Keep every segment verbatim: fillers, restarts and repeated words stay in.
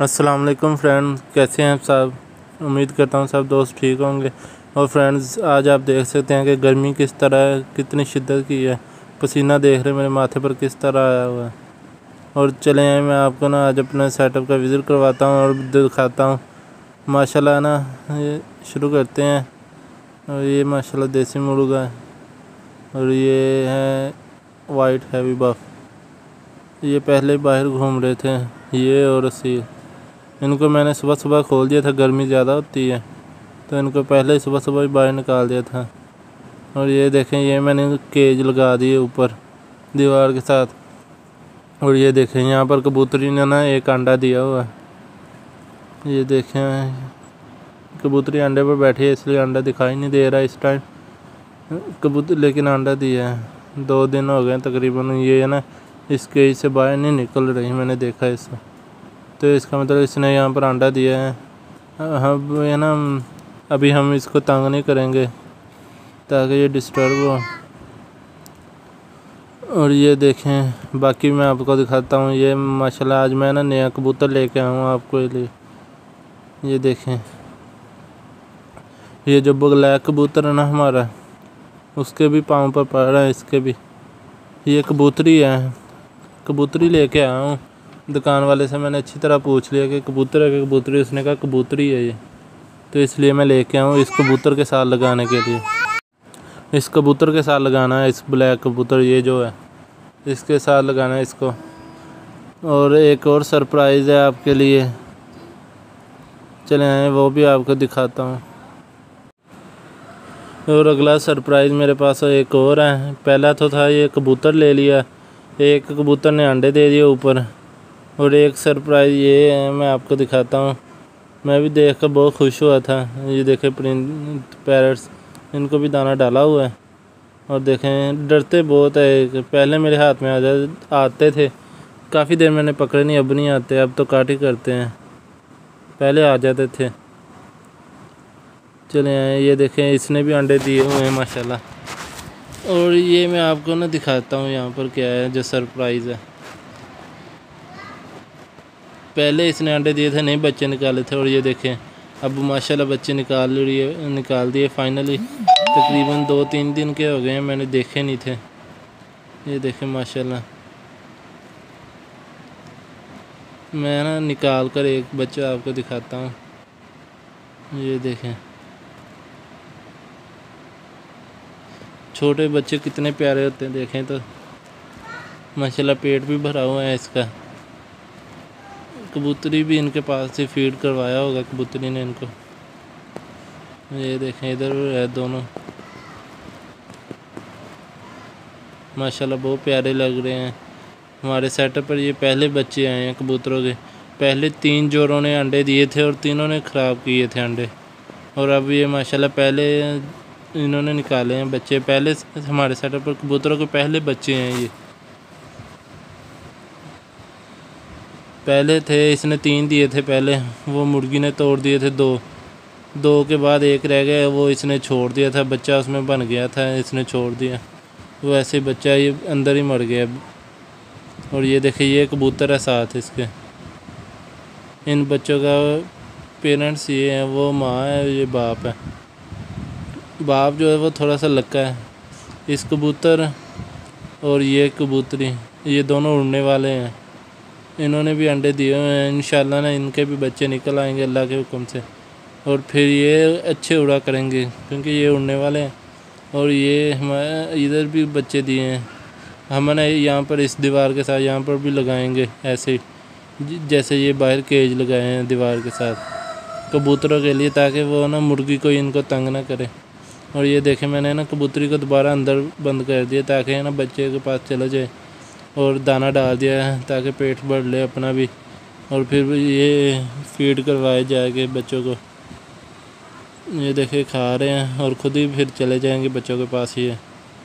अस्सलाम वालेकुम फ्रेंड्स, कैसे हैं आप सब। उम्मीद करता हूँ सब दोस्त ठीक होंगे। और फ्रेंड्स, आज आप देख सकते हैं कि गर्मी किस तरह कितनी शिद्दत की है। पसीना देख रहे मेरे माथे पर किस तरह आया हुआ है। और चले आए, मैं आपको ना आज अपने सेटअप का विज़िट करवाता हूँ और दिखाता हूँ माशाल्लाह ना। ये शुरू करते हैं। और ये माशाल्लाह देसी मुर्गा है और ये है वाइट हैवी बफ। ये पहले बाहर घूम रहे थे, ये और असील। इनको मैंने सुबह सुबह खोल दिया था, गर्मी ज़्यादा होती है तो इनको पहले ही सुबह सुबह ही बाहर निकाल दिया था। और ये देखें, ये मैंने केज लगा दिए ऊपर दीवार के साथ। और ये देखें, यहाँ पर कबूतरी ने ना एक अंडा दिया हुआ है। ये देखें, कबूतरी अंडे पर बैठी है इसलिए अंडा दिखाई नहीं दे रहा इस टाइम कबूतर, लेकिन अंडा दिया है। दो दिन हो गए तकरीबन ये है ना इस केज से बाहर नहीं निकल रही, मैंने देखा इसको। तो इसका मतलब इसने यहाँ पर अंडा दिया है। हम है ना अभी हम इसको तंग नहीं करेंगे ताकि ये डिस्टर्ब हो। और ये देखें, बाकी मैं आपको दिखाता हूँ। ये माशाल्लाह आज मैं ना नया कबूतर लेके आया हूँ आपको लिए। ये देखें, ये जो ब्लैक कबूतर है ना हमारा, उसके भी पाँव पर पड़ रहा है, इसके भी। ये कबूतरी है, कबूतरी लेके आया हूँ दुकान वाले से। मैंने अच्छी तरह पूछ लिया कि कबूतर है कि कबूतरी, उसने कहा कबूतरी है ये। तो इसलिए मैं लेके आया हूँ इस कबूतर के साथ लगाने के लिए। इस कबूतर के साथ लगाना है, इस ब्लैक कबूतर ये जो है इसके साथ लगाना है इसको। और एक और सरप्राइज़ है आपके लिए, चले आए वो भी आपको दिखाता हूँ। और अगला सरप्राइज़ मेरे पास एक और है। पहला तो था ये कबूतर ले लिया, एक कबूतर ने अंडे दे दिए ऊपर। और एक सरप्राइज़ ये है, मैं आपको दिखाता हूँ। मैं भी देख कर बहुत खुश हुआ था। ये देखें प्रिंट पैरट्स, इनको भी दाना डाला हुआ है। और देखें डरते बहुत है, पहले मेरे हाथ में आ जाए आते थे, काफ़ी देर मैंने पकड़े नहीं, अब नहीं आते, अब तो काट ही करते हैं, पहले आ जाते थे। चले आए, ये देखें इसने भी अंडे दिए हुए हैं माशाल्लाह। और ये मैं आपको ना दिखाता हूँ यहाँ पर क्या है जो सरप्राइज़ है। पहले इसने अंडे दिए थे, नहीं बच्चे निकाले थे। और ये देखें अब माशाल्लाह बच्चे निकाल लिए निकाल दिए फाइनली। तकरीबन दो तीन दिन के हो गए हैं, मैंने देखे नहीं थे। ये देखें माशाल्लाह, मैं ना निकाल कर एक बच्चा आपको दिखाता हूँ। ये देखें छोटे बच्चे कितने प्यारे होते हैं, देखें तो माशाल्लाह पेट भी भरा हुआ है इसका। कबूतरी भी इनके पास से फीड करवाया होगा कबूतरी ने इनको। ये देखें इधर है दोनों, माशाल्लाह बहुत प्यारे लग रहे हैं। हमारे सेटअप पर ये पहले बच्चे आए हैं कबूतरों के। पहले तीन जोड़ों ने अंडे दिए थे और तीनों ने ख़राब किए थे अंडे। और अब ये माशाल्लाह पहले इन्होंने निकाले हैं बच्चे। पहले हमारे सेटअप पर कबूतरों के पहले बच्चे हैं ये। पहले थे, इसने तीन दिए थे पहले, वो मुर्गी ने तोड़ दिए थे दो। दो के बाद एक रह गया, वो इसने छोड़ दिया था, बच्चा उसमें बन गया था, इसने छोड़ दिया, वो ऐसे बच्चा ये अंदर ही मर गया। और ये देखिए ये कबूतर है साथ इसके। इन बच्चों का पेरेंट्स ये हैं, वो माँ है, ये बाप है। बाप जो है वो थोड़ा सा लक्का है। इस कबूतर और ये कबूतरी, ये दोनों उड़ने वाले हैं। इन्होंने भी अंडे दिए हुए हैं, इंशाल्लाह ना इनके भी बच्चे निकल आएंगे अल्लाह के हुक्म से। और फिर ये अच्छे उड़ा करेंगे क्योंकि ये उड़ने वाले हैं। और ये हमारे इधर भी बच्चे दिए हैं, हमने यहाँ पर इस दीवार के साथ यहाँ पर भी लगाएंगे ऐसे जैसे ये बाहर केज लगाए हैं दीवार के साथ कबूतरों के लिए, ताकि वो ना मुर्गी को इनको तंग ना करे। और ये देखें मैंने ना कबूतरी को दोबारा अंदर बंद कर दिया ताकि ना बच्चे के पास चला जाए। और दाना डाल दिया है ताकि पेट भर ले अपना भी। और फिर ये फीड करवाए जाएंगे बच्चों को। ये देखे खा रहे हैं और ख़ुद ही फिर चले जाएंगे बच्चों के पास ही है।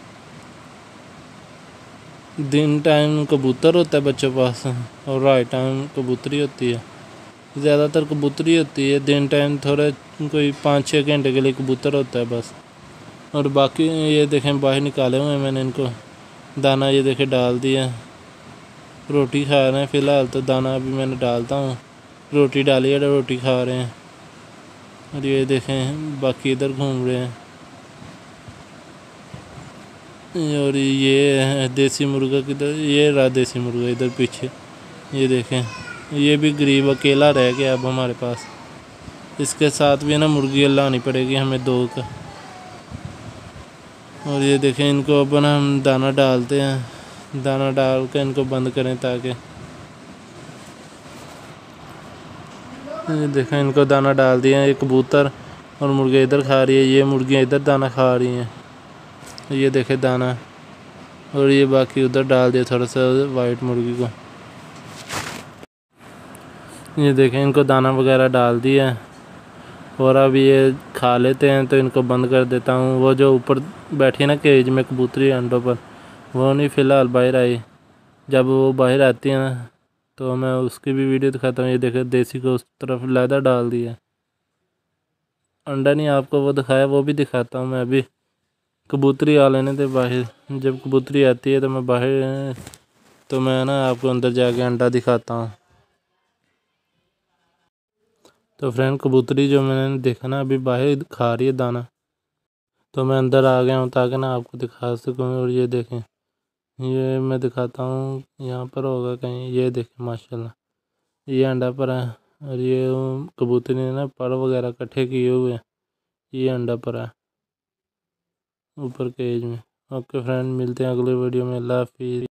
दिन टाइम कबूतर होता है बच्चों के पास और रात टाइम कबूतरी होती है। ज़्यादातर कबूतरी होती है, दिन टाइम थोड़ा कोई पाँच छः घंटे के लिए कबूतर होता है बस। और बाकी ये देखें बाहर निकाले हुए हैं मैंने इनको, दाना ये देखें डाल दिया, रोटी खा रहे हैं फ़िलहाल, तो दाना अभी मैंने डालता हूँ। रोटी डाली है, रोटी खा रहे हैं। और ये देखें बाकी इधर घूम रहे हैं। और ये है देसी मुर्गा किधर, ये रहा देसी मुर्गा इधर पीछे। ये देखें, ये भी गरीब अकेला रह गया अब हमारे पास। इसके साथ भी ना मुर्गी लानी पड़ेगी हमें दो का। और ये देखें, इनको अब ना हम दाना डालते हैं, दाना डाल कर इनको बंद करें ताकि, ये देखें इनको दाना डाल दिया। ये कबूतर और मुर्गे इधर खा रही है, ये मुर्गियाँ इधर दाना खा रही हैं। ये देखें दाना, और ये बाकी उधर डाल दिया थोड़ा सा वाइट मुर्गी को। ये देखें इनको दाना वगैरह डाल दिया और अब ये खा लेते हैं, तो इनको बंद कर देता हूँ। वो जो ऊपर बैठी है ना केज में कबूतरी अंडों पर, वो नहीं फ़िलहाल बाहर आई। जब वो बाहर आती है ना तो मैं उसकी भी वीडियो दिखाता हूँ। ये देखे देसी को उस तरफ लैदा डाल दिया। अंडा नहीं आपको वो दिखाया, वो भी दिखाता हूँ मैं अभी। कबूतरी आ लेने दे बाहर, जब कबूतरी आती है तो मैं बाहर, तो मैं ना आपको अंदर जाके अंडा दिखाता हूँ। तो फ्रेंड कबूतरी जो मैंने देखा ना अभी बाहर खा रही है दाना, तो मैं अंदर आ गया हूँ ताकि ना आपको दिखा सकूँ। और ये देखें, ये मैं दिखाता हूँ, यहाँ पर होगा कहीं। ये देखें माशाल्लाह, ये अंडा पर है। और ये कबूतरी ने ना पर वगैरह इकट्ठे किए हुए हैं, ये अंडा पर है ऊपर केज में। ओके फ्रेंड, मिलते हैं अगले वीडियो में। अल्लाह हाफिज़।